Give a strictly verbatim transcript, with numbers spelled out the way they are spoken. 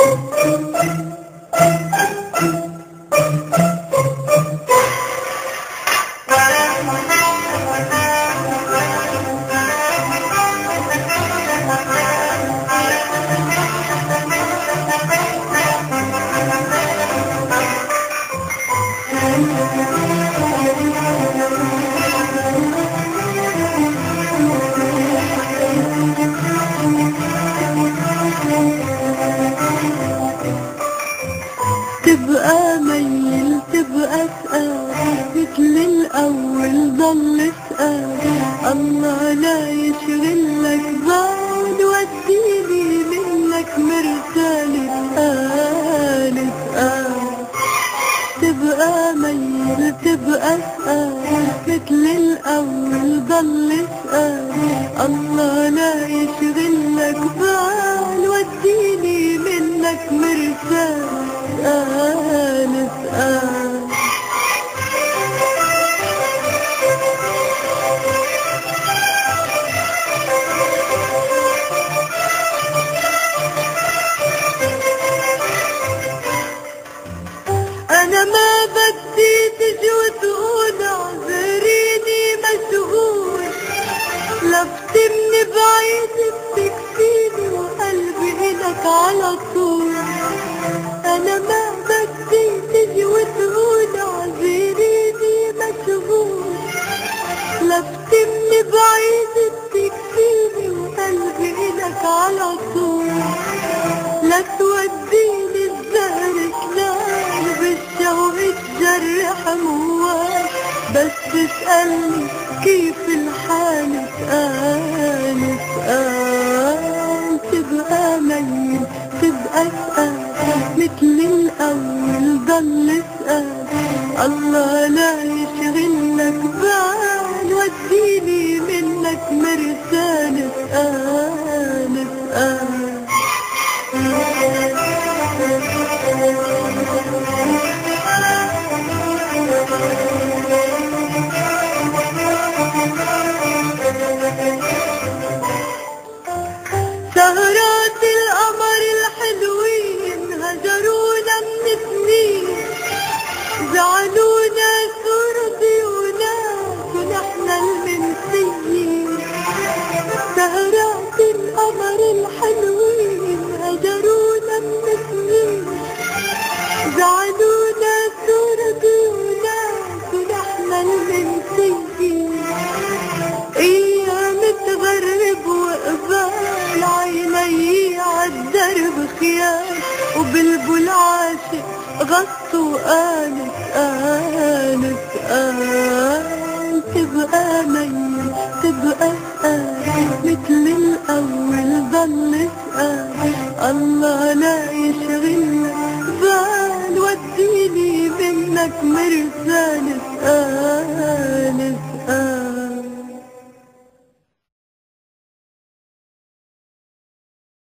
تبقى ميل تبقى سقال مثل الأول ضل سقال، الله لا يشغلك بال وديني منك مرسال سقال سقال. تبقى ميل تبقى سقال مثل الأول ضل سقال، الله لا يشغلك بال وديني منك مرسال سقال سقال. أنا ما بدي تجي وتقول اعذريني مشغول، لفتي من بعيد بتكفيني وقلبي إلك على طول. أنا ما بدي تجي وتقول اعذريني مشغول، لفتي من بعيد بتكفيني وقلبي إلك على طول. لا توديني الزهر كلام بالشوق تجرح موال، بس تسألني كيف الحال سقال سقال. تبقى ميل تبقى سقال مثل الأول ضل سقال، الله لا يشغلك بال وديني منك مرسال سقال سقال. سهرات القمر الحلوين هجرونا من سنين، زعلونا صور ضيونا ونحن المنسيين. سهرات القمر الحلوين هجرونا من سنين، زعلونا صور ضيونا ونحن المنسيين. ايام تغرب وقبال عيني عالدرب خيال، وبلبل عاشق غطوا قالت قالت قال. تبقى ميل تبقى سقال مثل الأول ضل سقال، الله لا يشغلك بال وديني منك مرسال